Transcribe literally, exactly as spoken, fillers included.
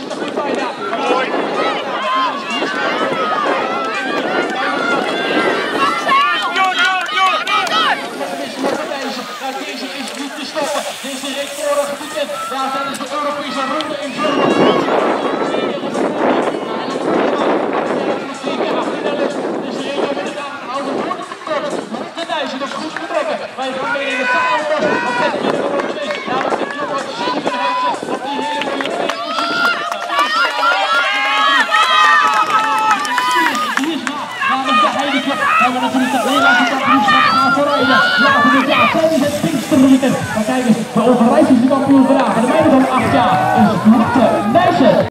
zit er goed bij daar. Mooi. Deze is niet te stoppen. Deze reed vorig weekend. Daar tijdens de Europese ronde in Vlodrop. Dus de regio met de dagen houden voor de verkopen. De Nijzen is goed vertrokken. Wij gaan mee in de taal los. Op zes keer nummer twee. Daar is de nummer zeven Helse op die hele mooie tweede positie. Die is na. Namens de Heineken hebben we natuurlijk de Nederlandse kampioenschap gaan verrijden. Laten we dit jaar tijdens het Pinksterweekend. Maar kijk eens, de overheid.